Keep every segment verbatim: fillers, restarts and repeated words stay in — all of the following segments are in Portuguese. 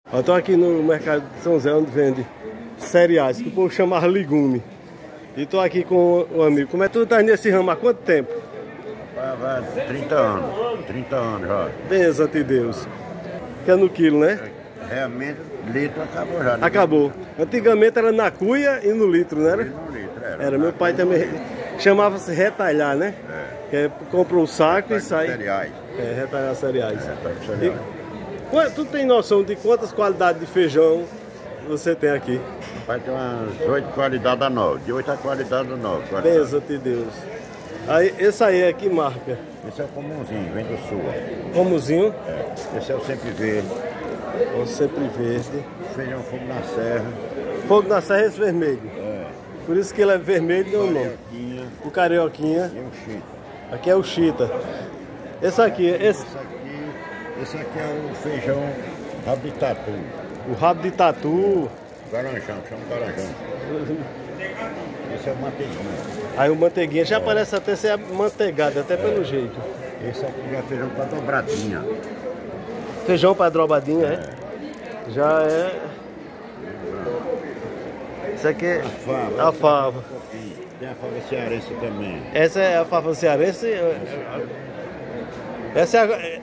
Eu tô aqui no mercado de São José, onde vende cereais, que o povo chama legume. E tô aqui com o amigo. Como é que tu tá nesse ramo há quanto tempo? Vai trinta anos. trinta anos já. Benza de Deus. Que é no quilo, né? Realmente, litro acabou já. Acabou. Antigamente era na cuia e no litro, não era? No litro, era. Era. Meu pai também chamava-se retalhar, né? É. Que é, compra um saco e sai. Cereais. É, retalhar cereais. É, tá com cereais. E, tu tem noção de quantas qualidades de feijão você tem aqui? Vai ter umas oito qualidades a nove. De oito a qualidade a nove. Benza de Deus. Aí, esse aí é que marca? Esse é o comumzinho, vem do sul. Comuzinho? É. Esse é o sempre verde. O sempre verde. Feijão fogo na serra. Fogo na serra é esse vermelho. É. Por isso que ele é vermelho, deu o nome. Carioquinha. O carioquinha. E o chita. Aqui é o chita. Esse aqui, esse... Esse aqui, esse aqui é o feijão rabo de tatu. O rabo de tatu. Garanjão, chama garanjão. Esse é o manteiguinha. Aí o manteiguinha já parece até ser manteigado, até pelo jeito. Esse aqui já é feijão para dobradinha. Feijão para dobradinha, é? Já é... Isso aqui é A fava. a fava. Tem a fava cearense também. Essa é a fava cearense? Essa é a...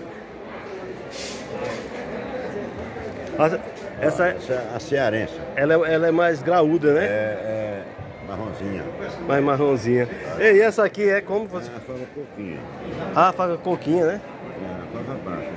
Essa, Essa é a cearense. ela, é, ela é mais graúda, né? É, é marronzinha. Mais marronzinha. E essa aqui é como você... É a fava coquinha. Ah, a fava coquinha, né? É a fava branca.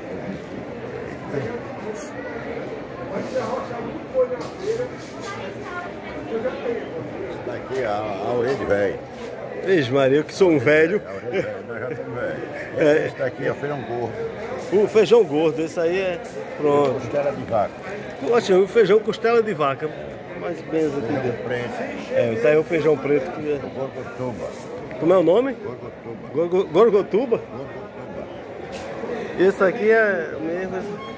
Esse daqui é a, a orelha de velho. Vixe Maria, eu que sou um velho. É a orelha de velho, nós já estamos velhos. É. Esse daqui é o feijão gordo. O feijão gordo, esse aí é... Pronto. Costela de vaca. Poxa, o feijão costela de vaca. Mais benza aqui Feijão dentro. preto. É, esse aí é o feijão preto. Que é... Gorgotuba. Como é o nome? Gorgotuba. Gorgo- Gorgotuba? Gorgotuba. Esse aqui é mesmo.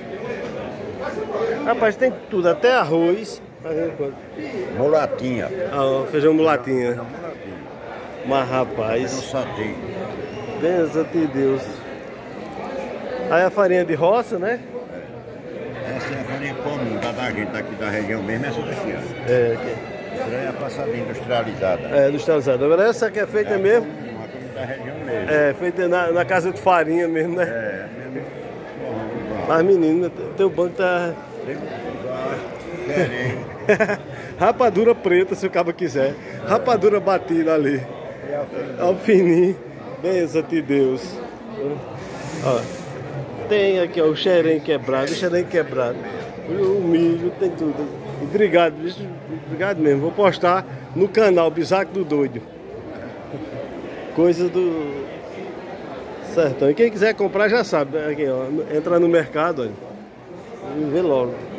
Rapaz, tem tudo, até arroz. Mulatinha. Ah, ó, feijão mulatinha. Feijão mulatinha. Mas Feijão rapaz, satê. benza de Deus. Aí a farinha de roça, né? Essa é a farinha comum da, da gente daqui da região mesmo, essa daqui, ó. É, aqui. Essa é a passadinha industrializada. É, industrializada. Agora essa aqui é feita É mesmo. comum, a comum da região mesmo. É, feita na, na casa de farinha mesmo, né? É, mesmo. Bom, Mas menino, teu banco tá. tem um querem. Rapadura preta, se o cabo quiser. Rapadura batida ali. Alfininho. Benza de Deus. Ó, tem aqui ó, o xerém quebrado, o xerém quebrado. O milho, tem tudo. Obrigado, bicho. Obrigado mesmo. Vou postar no canal Bisaco do Doido. Coisa do sertão. E quem quiser comprar já sabe. Aqui, ó, entra no mercado, olha. E vê logo.